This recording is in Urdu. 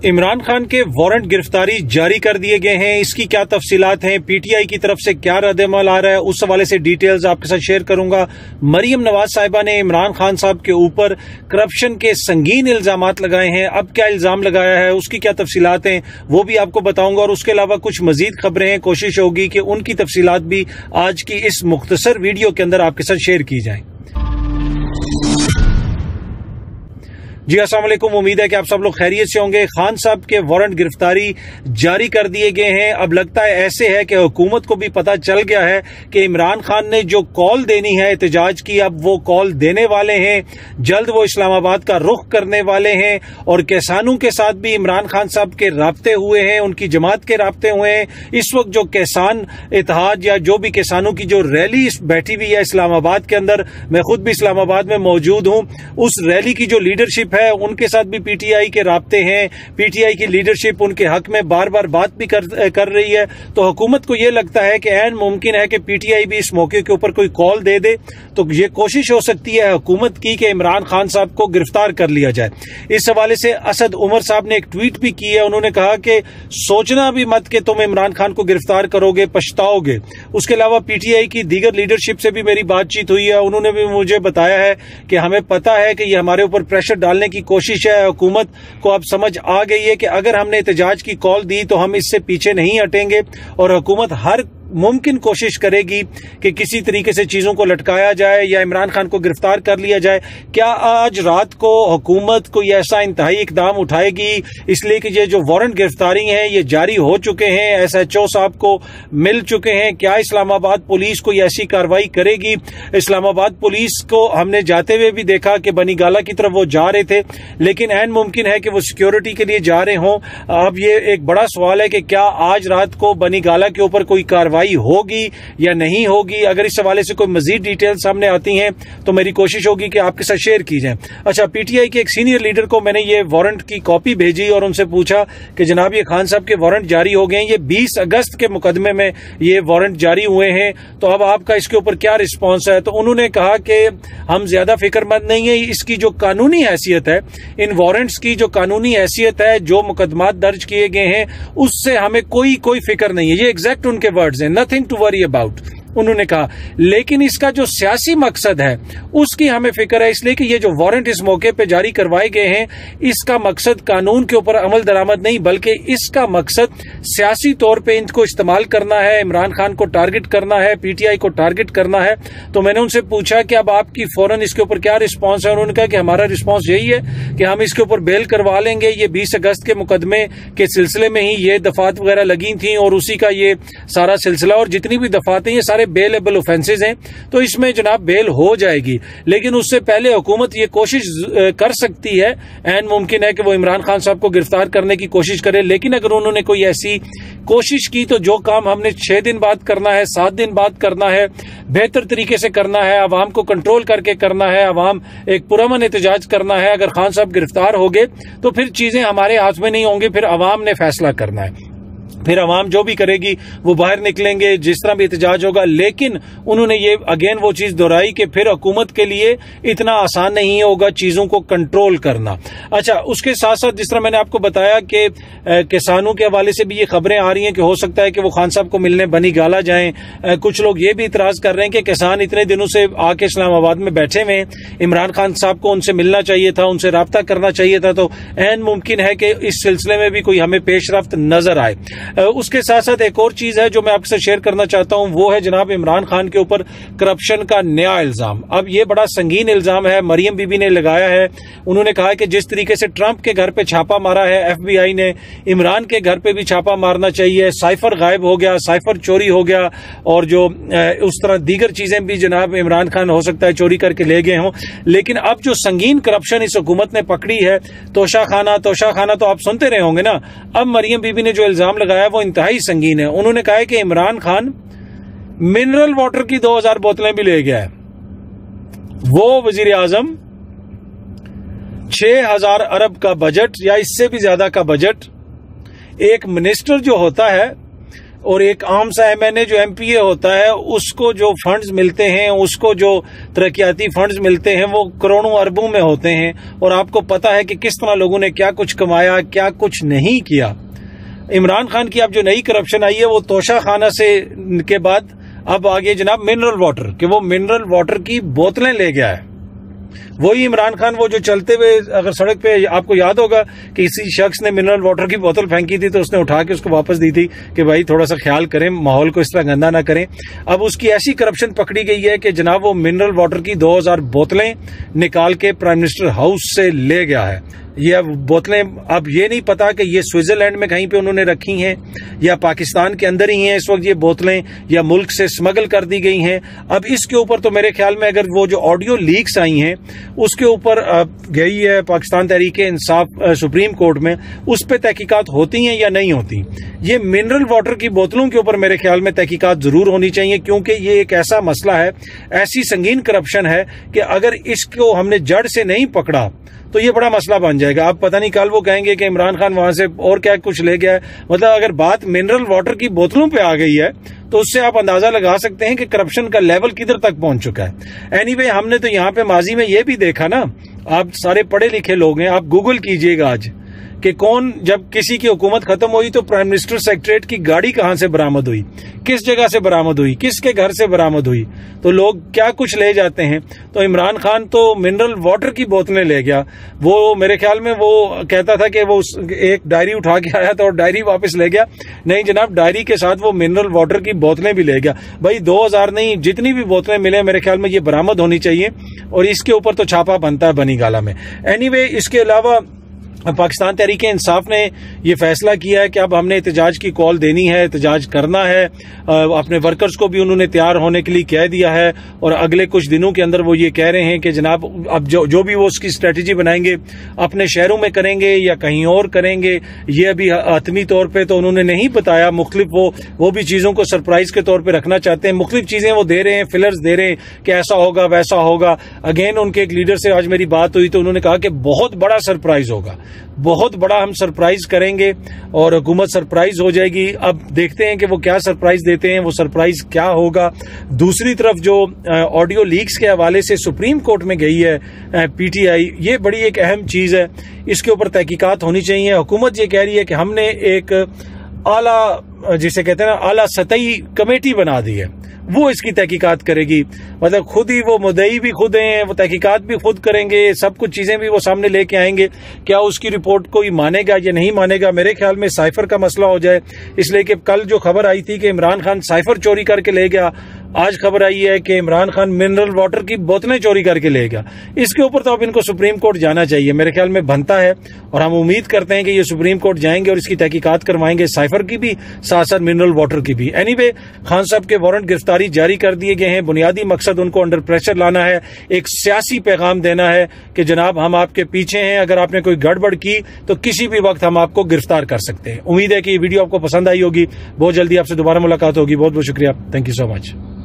عمران خان کے وارنٹ گرفتاری جاری کر دیے گئے ہیں. اس کی کیا تفصیلات ہیں, پی ٹی آئی کی طرف سے کیا رد عمل آ رہا ہے, اس حوالے سے ڈیٹیلز آپ کے ساتھ شیئر کروں گا. مریم نواز صاحبہ نے عمران خان صاحب کے اوپر کرپشن کے سنگین الزامات لگائے ہیں. اب کیا الزام لگایا ہے, اس کی کیا تفصیلات ہیں, وہ بھی آپ کو بتاؤں گا. اور اس کے علاوہ کچھ مزید خبریں ہیں, کوشش ہوگی کہ ان کی تفصیلات بھی آج کی اس مختصر ویڈیو کے اندر آپ کے ساتھ شیئر کی جائیں. جی السلام علیکم, امید ہے کہ آپ سب لوگ خیریت سے ہوں گے. خان صاحب کے وارنٹ گرفتاری جاری کر دیے گئے ہیں. اب لگتا ہے ایسے ہے کہ حکومت کو بھی پتہ چل گیا ہے کہ عمران خان نے جو کال دینی ہے احتجاج کی, اب وہ کال دینے والے ہیں. جلد وہ اسلام آباد کا رخ کرنے والے ہیں. اور کسانوں کے ساتھ بھی عمران خان صاحب کے رابطے ہوئے ہیں, ان کی جماعت کے رابطے ہوئے ہیں. اس وقت جو کسان اتحاد یا جو بھی کسانوں کی جو ریلی بیٹھی ہوئی ہے اسلام آباد کے اندر, میں خود بھی اسلام آباد میں موجود ہوں, اس ریلی کی جو لیڈرشپ ہے ان کے ساتھ بھی پی ٹی آئی کے رابطے ہیں. پی ٹی آئی کی لیڈرشپ ان کے حق میں بار بار بات بھی کر رہی ہے. تو حکومت کو یہ لگتا ہے کہ عین ممکن ہے کہ پی ٹی آئی بھی اس موقع کے اوپر کوئی کال دے دے, تو یہ کوشش ہو سکتی ہے حکومت کی کہ عمران خان صاحب کو گرفتار کر لیا جائے. اس حوالے سے اسد عمر صاحب نے ایک ٹویٹ بھی کی ہے. انہوں نے کہا کہ سوچنا بھی مت کہ تم عمران خان کو گرفتار کرو گے, پچھتاؤ گے. اس کے علاوہ پی ٹی آئی کی دیگر لیڈرشپ سے بھی میری بات چیت ہوئی ہے. انہوں نے بھی مجھے بتایا ہے کہ ہمیں پتا ہے کہ یہ ہمارے اوپر پریشر ڈالنے کی کوشش ہے. حکومت کو اب سمجھ آ گئی ہے کہ اگر ہم نے احتجاج کی کال دی تو ہم اس سے پیچھے نہیں ہٹیں گے, اور حکومت ہر ممکن کوشش کرے گی کہ کسی طریقے سے چیزوں کو لٹکایا جائے یا عمران خان کو گرفتار کر لیا جائے. کیا آج رات کو حکومت کوئی ایسا انتہائی اقدام اٹھائے گی, اس لیے کہ یہ جو وارنٹ گرفتاری ہیں یہ جاری ہو چکے ہیں, ایس ایچ او صاحب کو مل چکے ہیں, کیا اسلام آباد پولیس کوئی ایسی کارروائی کرے گی؟ اسلام آباد پولیس کو ہم نے جاتے ہوئے بھی دیکھا کہ بنی گالہ کی طرف وہ جا رہے تھے, لیکن عین ممکن ہے کہ وہ سیکیورٹی کے لیے جا رہے ہوں. اب یہ ایک بڑا سوال ہے کہ کیا آج رات کو بنی گالہ کے اوپر کوئی کارروائی ہوگی یا نہیں ہوگی. اگر اس حوالے سے کوئی مزید ڈیٹیل سامنے آتی ہیں تو میری کوشش ہوگی کہ آپ کے ساتھ شیئر کی جائیں. اچھا, پی ٹی آئی کے ایک سینئر لیڈر کو میں نے یہ وارنٹ کی کاپی بھیجی اور ان سے پوچھا کہ جناب یہ خان صاحب کے وارنٹ جاری ہو گئے ہیں, یہ 20 اگست کے مقدمے میں یہ وارنٹ جاری ہوئے ہیں, تو اب آپ کا اس کے اوپر کیا رسپانس ہے؟ تو انہوں نے کہا کہ ہم زیادہ فکر مند نہیں ہیں. اس کی جو قانونی حیثیت ہے, ان وارنٹس کی جو قانونی حیثیت ہے, جو مقدمات درج کیے گئے ہیں اس سے ہمیں کوئی فکر نہیں ہے. یہ ایگزیکٹ ان کے ورڈز ہیں, نتھنگ ٹو وری اباؤٹ, انہوں نے کہا. لیکن اس کا جو سیاسی مقصد ہے اس کی ہمیں فکر ہے, اس لیے کہ یہ جو وارنٹ اس موقع پہ جاری کروائے گئے ہیں اس کا مقصد قانون کے اوپر عمل درآمد نہیں, بلکہ اس کا مقصد سیاسی طور پہ ان کو استعمال کرنا ہے, عمران خان کو ٹارگٹ کرنا ہے, پی ٹی آئی کو ٹارگٹ کرنا ہے. تو میں نے ان سے پوچھا کہ اب آپ کی فوراً اس کے اوپر کیا رسپانس ہے؟ انہوں نے کہا کہ ہمارا رسپانس یہی ہے کہ ہم اس کے اوپر بیل کروا لیں گے. یہ 20 اگست کے مقدمے کے سلسلے میں ہی یہ دفعات وغیرہ لگی تھیں اور اسی کا یہ سارا سلسلہ, اور جتنی بھی دفعات ہیں یہ سارے بیلیبل اوفینسز ہیں, تو اس میں جناب بیل ہو جائے گی. لیکن اس سے پہلے حکومت یہ کوشش کر سکتی ہے, عین ممکن ہے کہ وہ عمران خان صاحب کو گرفتار کرنے کی کوشش کرے. لیکن اگر انہوں نے کوئی ایسی کوشش کی تو جو کام ہم نے 6 دن بعد کرنا ہے, 7 دن بعد کرنا ہے, بہتر طریقے سے کرنا ہے, عوام کو کنٹرول کر کے کرنا ہے, عوام ایک پرامن احتجاج کرنا ہے. اگر خان صاحب گرفتار ہو گئے تو پھر چیزیں ہمارے ہاتھ میں نہیں ہوں گی, پھر عوام نے فیصلہ کرنا ہے, پھر عوام جو بھی کرے گی وہ باہر نکلیں گے جس طرح بھی احتجاج ہوگا. لیکن انہوں نے یہ اگین وہ چیز دہرائی کہ پھر حکومت کے لیے اتنا آسان نہیں ہوگا چیزوں کو کنٹرول کرنا. اچھا, اس کے ساتھ ساتھ جس طرح میں نے آپ کو بتایا کہ کسانوں کے حوالے سے بھی یہ خبریں آ رہی ہیں کہ ہو سکتا ہے کہ وہ خان صاحب کو ملنے بنی گالہ جائیں. کچھ لوگ یہ بھی اعتراض کر رہے ہیں کہ کسان اتنے دنوں سے آ کے اسلام آباد میں بیٹھے ہوئے ہیں, عمران خان صاحب کو ان سے ملنا چاہیے تھا, ان سے رابطہ کرنا چاہیے تھا, تو عین ممکن ہے کہ اس سلسلے میں بھی کوئی ہمیں پیش رفت نظر آئے. اس کے ساتھ ساتھ ایک اور چیز ہے جو میں آپ سے شیئر کرنا چاہتا ہوں, وہ ہے جناب عمران خان کے اوپر کرپشن کا نیا الزام. اب یہ بڑا سنگین الزام ہے, مریم بی بی نے لگایا ہے. انہوں نے کہا کہ جس طریقے سے ٹرمپ کے گھر پہ چھاپا مارا ہے ایف بی آئی نے, عمران کے گھر پہ بھی چھاپا مارنا چاہیے. سائفر غائب ہو گیا, سائفر چوری ہو گیا, اور جو اس طرح دیگر چیزیں بھی جناب عمران خان ہو سکتا ہے چوری کر کے لے گئے ہوں. لیکن اب جو سنگین کرپشن اس حکومت نے پکڑی ہے, توشہ خانہ تو آپ سنتے رہے ہوں گے نا. اب مریم بی بی نے جو الزام لگایا وہ انتہائی سنگین ہے. انہوں نے کہا کہ عمران خان منرل واٹر کی 2000 بوتلیں بھی لے گیا ہے. وہ وزیر اعظم 6000 ارب کا بجٹ یا اس سے بھی زیادہ کا بجٹ ایک منسٹر جو ہوتا ہے اور ایک عام سا MNA جو MPA ہوتا ہے اس کو جو فنڈز ملتے ہیں، اس کو جو ترقیاتی فنڈز ملتے ہیں وہ کروڑوں اربوں میں ہوتے ہیں، اور آپ کو پتا ہے کہ کس طرح لوگوں نے کیا کچھ کمایا، کیا کچھ نہیں کیا۔ عمران خان کی اب جو نئی کرپشن آئی ہے وہ توشہ خانہ سے کے بعد اب آگے جناب منرل واٹر، کہ وہ منرل واٹر کی بوتلیں لے گیا ہے۔ وہی عمران خان وہ جو چلتے ہوئے اگر سڑک پہ آپ کو یاد ہوگا کہ کسی شخص نے منرل واٹر کی بوتل پھینکی تھی تو اس نے اٹھا کے اس کو واپس دی تھی کہ بھائی تھوڑا سا خیال کریں، ماحول کو اس طرح گندا نہ کریں۔ اب اس کی ایسی کرپشن پکڑی گئی ہے کہ جناب وہ منرل واٹر کی 2000 بوتلیں نکال کے پرائم منسٹر ہاؤس سے لے گیا ہے۔ یہ اب بوتلیں اب یہ نہیں پتا کہ یہ سوئٹزرلینڈ میں کہیں پہ انہوں نے رکھی ہیں یا پاکستان کے اندر ہی ہیں اس وقت یہ بوتلیں، یا ملک سے اسمگل کر دی گئی ہیں۔ اب اس کے اوپر تو میرے خیال میں اگر وہ جو آڈیو لیکس آئی ہیں اس کے اوپر گئی ہے پاکستان تحریک انصاف سپریم کورٹ میں، اس پہ تحقیقات ہوتی ہیں یا نہیں ہوتی۔ یہ منرل واٹر کی بوتلوں کے اوپر میرے خیال میں تحقیقات ضرور ہونی چاہیے، کیونکہ یہ ایک ایسا مسئلہ ہے، ایسی سنگین کرپشن ہے کہ اگر اس کو ہم نے جڑ سے نہیں پکڑا تو یہ بڑا مسئلہ بن جائے گا۔ اب پتہ نہیں کل وہ کہیں گے کہ عمران خان وہاں سے اور کیا کچھ لے گیا ہے۔ مطلب اگر بات منرل واٹر کی بوتلوں پہ آ گئی ہے تو اس سے آپ اندازہ لگا سکتے ہیں کہ کرپشن کا لیول کدھر تک پہنچ چکا ہے۔ اینی وے ہم نے تو یہاں پہ ماضی میں یہ بھی دیکھا نا، آپ سارے پڑھے لکھے لوگ ہیں، آپ گوگل کیجئے گا آج کہ کون جب کسی کی حکومت ختم ہوئی تو پرائم منسٹر سیکریٹریٹ کی گاڑی کہاں سے برآمد ہوئی، کس جگہ سے برآمد ہوئی، کس کے گھر سے برآمد ہوئی، تو لوگ کیا کچھ لے جاتے ہیں۔ تو عمران خان تو منرل واٹر کی بوتلیں لے گیا، وہ میرے خیال میں وہ کہتا تھا کہ وہ ایک ڈائری اٹھا کے آیا تھا اور ڈائری واپس لے گیا، نہیں جناب ڈائری کے ساتھ وہ منرل واٹر کی بوتلیں بھی لے گیا۔ بھائی 2000 نہیں، جتنی بھی بوتلیں ملے میرے خیال میں یہ برآمد ہونی چاہیے، اور اس کے اوپر تو چھاپا بنتا ہے بنی گالا میں۔ اینی وے اس کے علاوہ پاکستان تحریک انصاف نے یہ فیصلہ کیا ہے کہ اب ہم نے احتجاج کی کال دینی ہے، احتجاج کرنا ہے، اپنے ورکرز کو بھی انہوں نے تیار ہونے کے لیے کہہ دیا ہے، اور اگلے کچھ دنوں کے اندر وہ یہ کہہ رہے ہیں کہ جناب اب جو بھی وہ اس کی اسٹریٹجی بنائیں گے اپنے شہروں میں کریں گے یا کہیں اور کریں گے، یہ ابھی حتمی طور پہ تو انہوں نے نہیں بتایا، مختلف وہ بھی چیزوں کو سرپرائز کے طور پہ رکھنا چاہتے ہیں، مختلف چیزیں وہ دے رہے ہیں، فلرز دے رہے ہیں کہ ایسا ہوگا ویسا ہوگا۔ اگین ان کے ایک لیڈر سے آج میری بات ہوئی تو انہوں نے کہا کہ بہت بڑا سرپرائز ہوگا، بہت بڑا ہم سرپرائز کریں گے اور حکومت سرپرائز ہو جائے گی۔ اب دیکھتے ہیں کہ وہ کیا سرپرائز دیتے ہیں، وہ سرپرائز کیا ہوگا۔ دوسری طرف جو آڈیو لیکس کے حوالے سے سپریم کورٹ میں گئی ہے PTI، یہ بڑی ایک اہم چیز ہے، اس کے اوپر تحقیقات ہونی چاہیے۔ حکومت یہ کہہ رہی ہے کہ ہم نے ایک اعلیٰ جسے کہتے ہیں نا اعلیٰ سطحی کمیٹی بنا دی ہے، وہ اس کی تحقیقات کرے گی، مطلب خود ہی وہ مدعی بھی خود ہیں، وہ تحقیقات بھی خود کریں گے، سب کچھ چیزیں بھی وہ سامنے لے کے آئیں گے۔ کیا اس کی رپورٹ کوئی مانے گا یا نہیں مانے گا؟ میرے خیال میں سائفر کا مسئلہ ہو جائے، اس لیے کہ کل جو خبر آئی تھی کہ عمران خان سائفر چوری کر کے لے گیا، آج خبر آئی ہے کہ عمران خان منرل واٹر کی بوتلیں چوری کر کے لے گیا۔ اس کے اوپر تو اب ان کو سپریم کورٹ جانا چاہیے، میرے خیال میں بنتا ہے، اور ہم امید کرتے ہیں کہ یہ سپریم کورٹ جائیں گے اور اس کی تحقیقات کروائیں گے، سائفر کی بھی ساتھ ساتھ منرل واٹر کی بھی۔ اینی وے خان صاحب کے وارنٹ گرفتاری جاری کر دیے گئے ہیں، بنیادی مقصد ان کو انڈر پریشر لانا ہے، ایک سیاسی پیغام دینا ہے کہ جناب ہم آپ کے پیچھے ہیں، اگر آپ نے کوئی گڑبڑ کی تو کسی بھی وقت ہم آپ کو گرفتار کر سکتے ہیں۔ امید ہے کہ یہ ویڈیو آپ کو پسند آئی ہوگی، بہت جلدی آپ سے دوبارہ ملاقات ہوگی۔ بہت بہت شکریہ، تھینک یو سو مچ۔